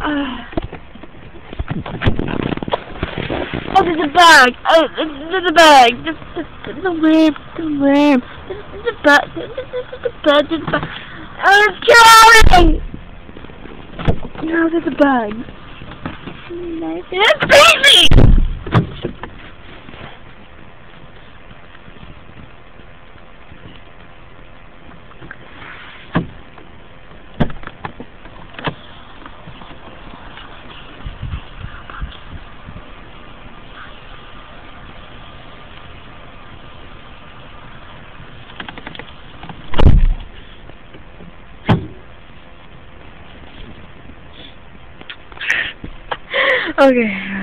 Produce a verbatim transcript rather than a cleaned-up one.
Oh, there's a bag. Oh, there's a bag. There's, there's a worm. There's a worm. There's, there's a bag. There's, there's a bag. There's a bag. Oh, it's killing! No, there's a bag. No, it's crazy! Okay.